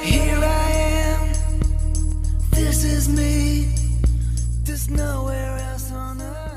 Here I am, this is me. There's nowhere else on earth.